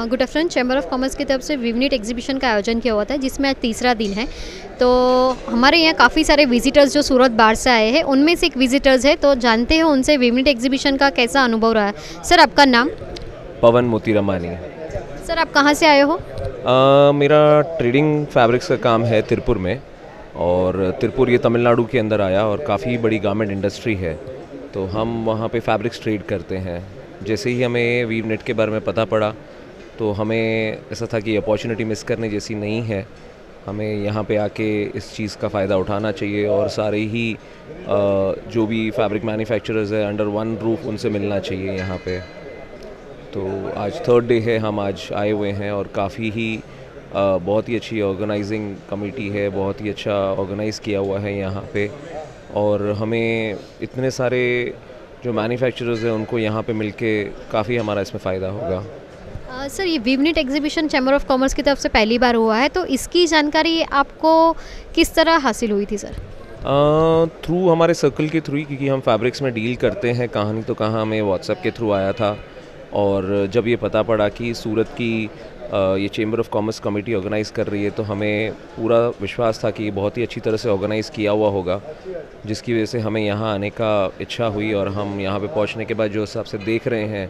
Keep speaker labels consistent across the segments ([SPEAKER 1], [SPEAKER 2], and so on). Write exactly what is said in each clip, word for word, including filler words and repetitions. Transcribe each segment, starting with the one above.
[SPEAKER 1] Good afternoon. Chamber of commerce की तरफ से विवनीट एग्जीबिशन का आयोजन किया हुआ था, जिसमें आज तीसरा दिन है। तो हमारे यहाँ काफ़ी सारे विजिटर्स जो सूरत बाहर से आए हैं, उनमें से एक विजिटर्स है, तो जानते हैं उनसे विवनीट एग्जीबिशन का कैसा अनुभव रहा है। सर, आपका नाम?
[SPEAKER 2] पवन मोतीरामानी।
[SPEAKER 1] सर, आप कहाँ से आए हो?
[SPEAKER 2] आ, मेरा ट्रेडिंग फैब्रिक्स का काम है तिरुपुर में, और तिरुपुर ये तमिलनाडु के अंदर आया और काफ़ी बड़ी गारमेंट इंडस्ट्री है, तो हम वहाँ पे फैब्रिक्स ट्रेड करते हैं। जैसे ही हमें वीवनेट के बारे में पता पड़ा तो हमें ऐसा था कि अपॉर्चुनिटी मिस करने जैसी नहीं है, हमें यहाँ पे आके इस चीज़ का फ़ायदा उठाना चाहिए और सारे ही जो भी फैब्रिक मैन्युफैक्चरर्स है अंडर वन रूफ उनसे मिलना चाहिए यहाँ पे। तो आज थर्ड डे है, हम आज आए हुए हैं और काफ़ी ही बहुत ही अच्छी ऑर्गेनाइजिंग कमेटी है, बहुत ही अच्छा ऑर्गेनाइज़ किया हुआ है यहाँ पे, और हमें इतने सारे जो मैन्युफैक्चरर्स हैं उनको यहाँ पे मिलके काफ़ी हमारा इसमें फ़ायदा होगा।
[SPEAKER 1] आ, सर, ये विवनीट एग्जीबिशन चैम्बर ऑफ कॉमर्स की तरफ से पहली बार हुआ है, तो इसकी जानकारी आपको किस तरह हासिल हुई थी सर?
[SPEAKER 2] थ्रू हमारे सर्कल के थ्रू, क्योंकि हम फैब्रिक्स में डील करते हैं। कहानी तो कहाँ हमें व्हाट्सएप के थ्रू आया था, और जब ये पता पड़ा कि सूरत की ये chamber of commerce committee organise कर रही है, तो हमें पूरा विश्वास था कि ये बहुत ही अच्छी तरह से ऑर्गेनाइज़ किया हुआ होगा, जिसकी वजह से हमें यहाँ आने का इच्छा हुई। और हम यहाँ पे पहुँचने के बाद जो हिसाब से देख रहे हैं,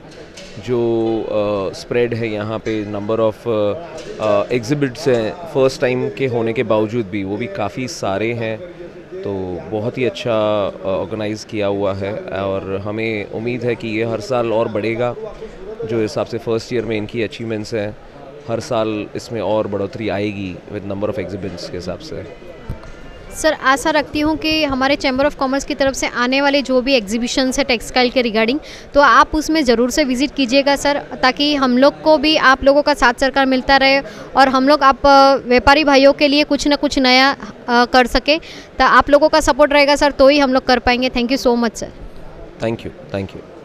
[SPEAKER 2] जो स्प्रेड है यहाँ पे, नंबर ऑफ एग्जिबिट्स हैं फर्स्ट टाइम के होने के बावजूद भी, वो भी काफ़ी सारे हैं, तो बहुत ही अच्छा ऑर्गेनाइज़ किया हुआ है। और हमें उम्मीद है कि ये हर साल और बढ़ेगा। जो हिसाब से फर्स्ट ईयर में इनकी अचीवमेंट्स हैं, हर साल इसमें और बढ़ोतरी आएगी विद नंबर ऑफ एग्जिबिट्स के हिसाब से।
[SPEAKER 1] सर, आशा रखती हूँ कि हमारे चैम्बर ऑफ कॉमर्स की तरफ से आने वाले जो भी एग्जीबिशंस है टेक्सटाइल के रिगार्डिंग, तो आप उसमें ज़रूर से विज़िट कीजिएगा सर, ताकि हम लोग को भी आप लोगों का साथ सरकार मिलता रहे और हम लोग आप व्यापारी भाइयों के लिए कुछ ना कुछ नया आ, कर सके। तो आप लोगों का सपोर्ट रहेगा सर, तो ही हम लोग कर पाएंगे। Thank you so much sir.
[SPEAKER 2] Thank you thank you